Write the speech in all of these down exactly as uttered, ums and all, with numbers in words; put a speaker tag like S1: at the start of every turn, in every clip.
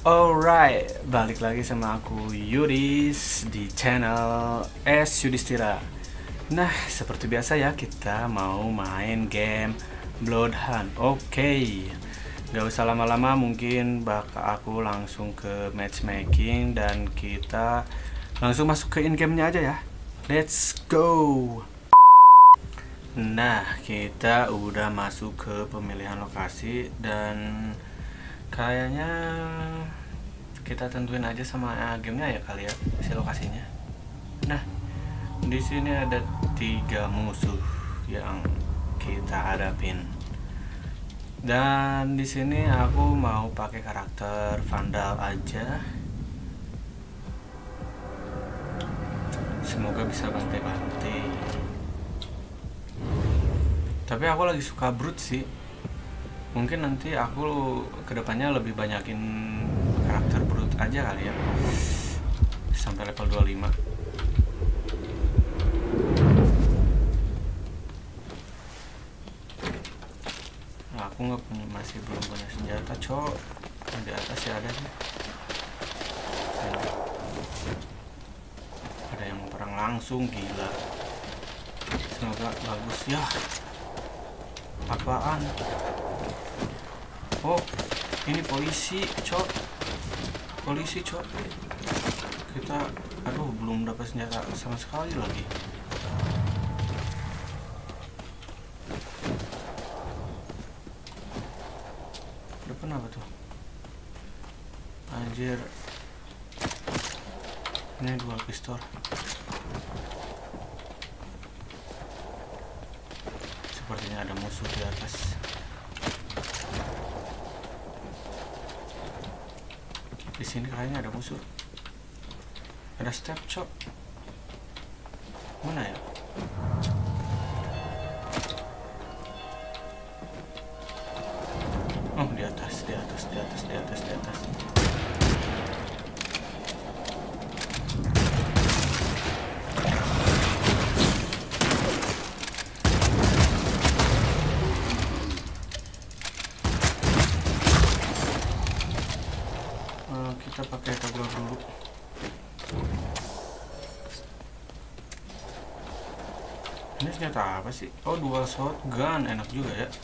S1: Alright, balik lagi sama aku Yudis di channel S Yudhistira. Nah, seperti biasa ya, kita mau main game Bloodhunt. Oke, okay. Gak usah lama-lama, mungkin bakal aku langsung ke matchmaking dan kita langsung masuk ke in-game-nya aja ya. Let's go. Nah, kita udah masuk ke pemilihan lokasi dan kayaknya kita tentuin aja sama gamenya ya kali ya si lokasinya. Nah, di sini ada tiga musuh yang kita hadapin. Dan di sini aku mau pakai karakter Vandal aja. Semoga bisa bantai-bantai. Tapi aku lagi suka brute sih. Mungkin nanti aku kedepannya lebih banyakin karakter brute aja kali ya, sampai level dua puluh lima. Nah, aku nggak punya, masih belum punya senjata cok. Di atas ya ada sih. Ada yang perang langsung, gila. Semoga bagus ya. Apaan? Oh, ini polisi, cok. Polisi, cok. Kita, aduh, belum dapat senjata sama sekali lagi. Depan apa tuh? Anjir. Ini dual pistol. Sepertinya ada musuh di atas. Di sini kayaknya ada musuh. Ada step chop. Mana ya? Oh, di atas, di atas, di atas, di atas, di atas. Kita pakai toggle dulu. Ini senjata apa sih? Oh, dual shotgun, enak juga ya.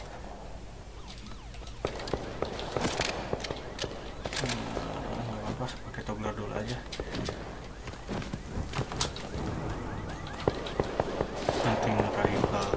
S1: Hmm, nggak apa-apa, pakai toggle dulu aja. Hunting rifle.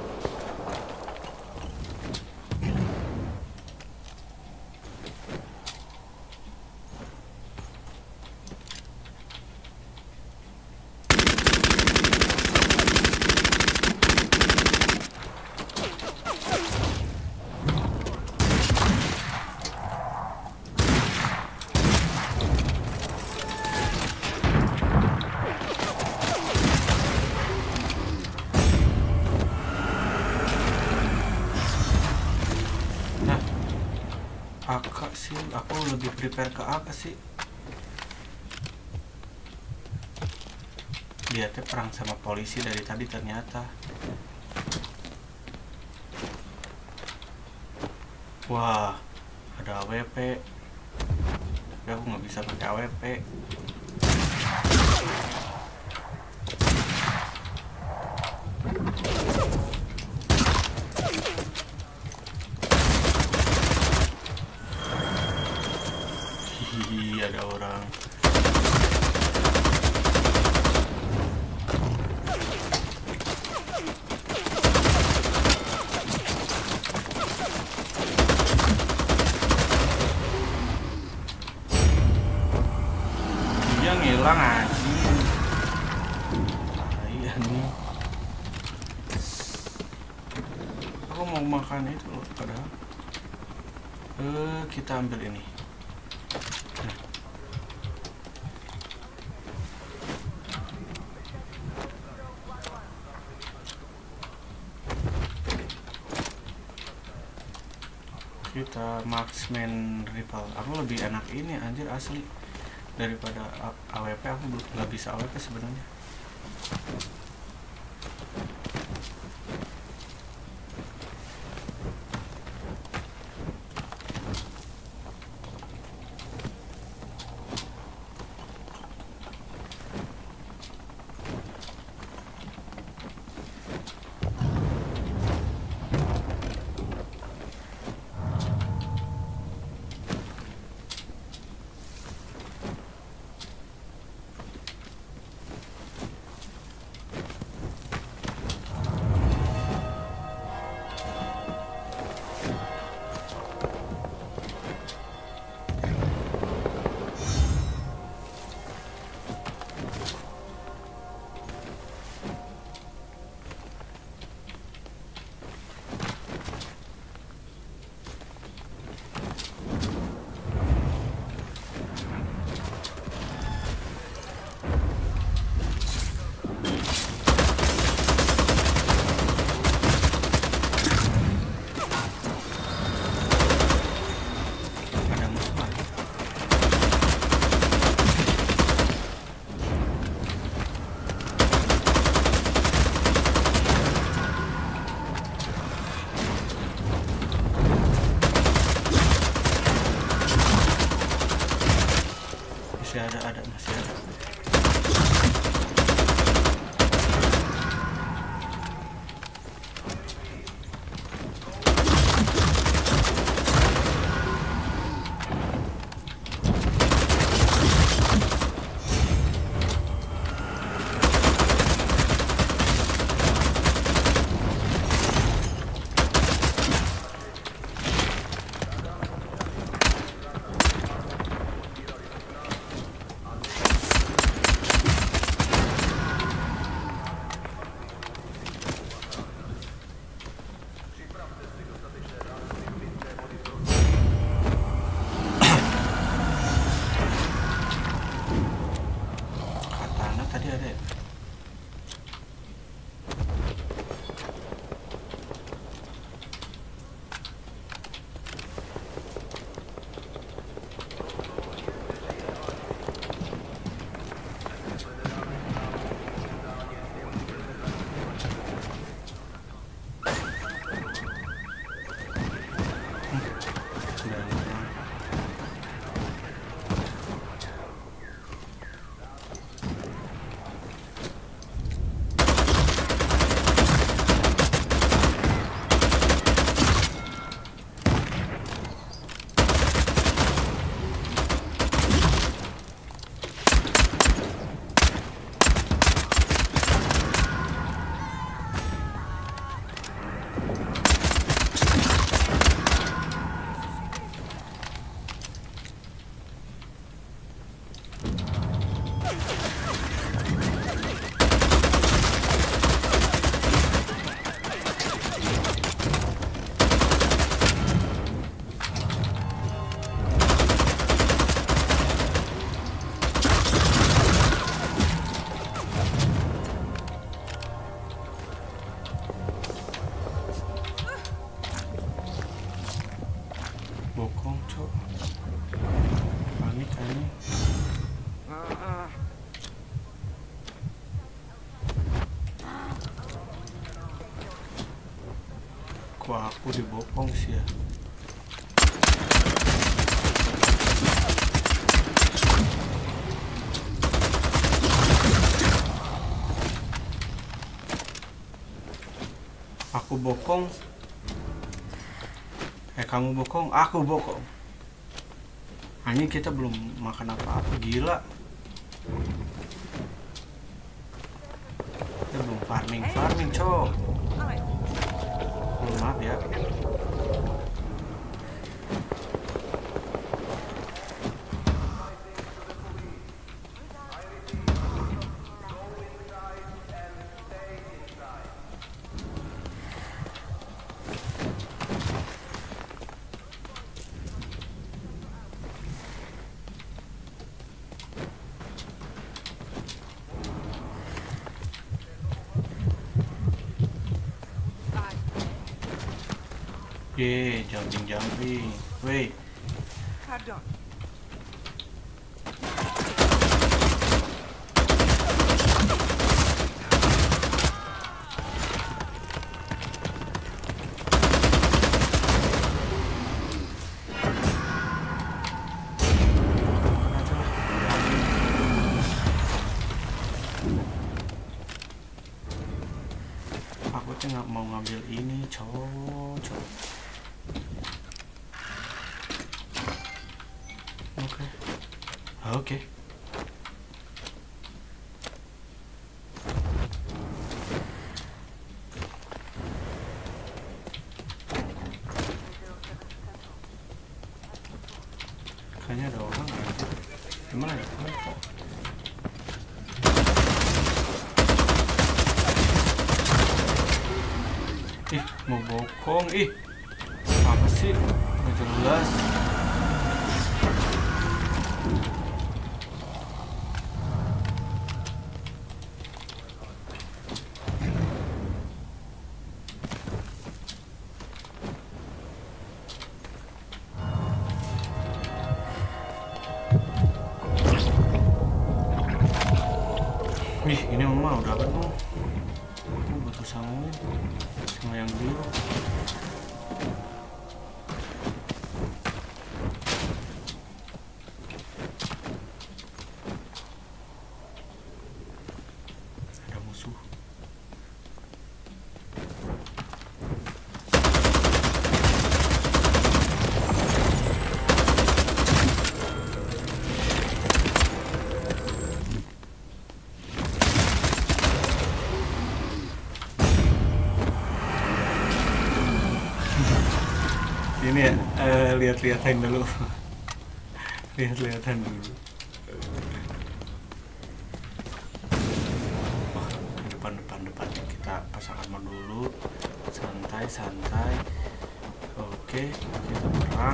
S1: A K sih, aku lebih prepare ke A K sih. Dia teh perang sama polisi dari tadi ternyata. Wah, ada A W P. Tapi aku nggak bisa pakai A W P. Hihihi, ada orang. Dia ngilang anjing. Iya nih. Aku mau makan itu loh, padahal. Eh, kita ambil ini. Kita marksman rifle. Aku lebih enak ini anjir asli daripada A W P. Aku nggak bisa A W P sebenarnya. Masih ada, ada, masih ada. Bokong cok, panik kayaknya. Kok aku dibopong sih ya? Aku bokong. Eh kamu bokong, aku bokong. Hanya kita belum makan apa-apa, gila. Kita belum farming, farming cok. Belum, maaf ya. Yeah, jumping, jumping. Wait.
S2: Pardon.
S1: Aku tuh nggak mau ngambil ini, cowok, cowok. Oke, oke. Kayaknya ada orang aja. Gimana ya? Ih, mau bokong, ih. Apa sih? Nggak jelas. Wih, ini mah udah penuh. Aku butuh sanggup sama yang biru. uh, lihat-lihatan dulu. Lihat-lihatan dulu. Oh, depan depan depan kita pasang armor dulu. Santai santai. Oke, kita perang.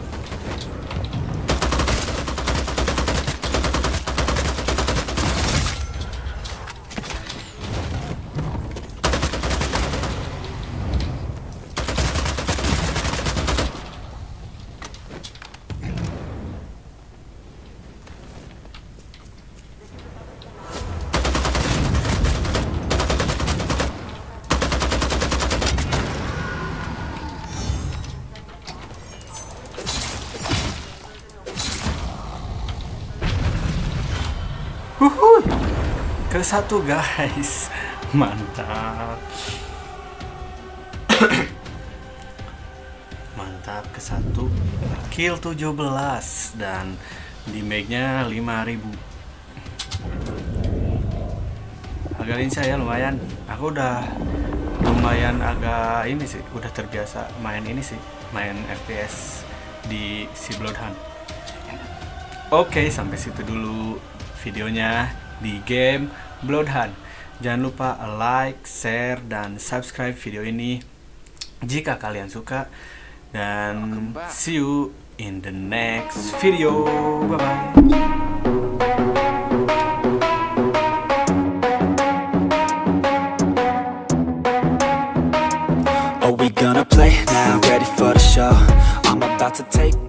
S1: Huhuy, ke satu guys, mantap, mantap ke satu, kill tujuh belas dan damage-nya lima ribu. Agak lincah ya, lumayan. Aku udah lumayan agak ini sih, udah terbiasa main ini sih, main F P S di si Bloodhound. Oke, sampai situ dulu videonya di game Bloodhound. Jangan lupa like, share, dan subscribe video ini jika kalian suka. Dan see you in the next video. Bye bye.
S2: Are we gonna play now? Ready for the show? I'm about to take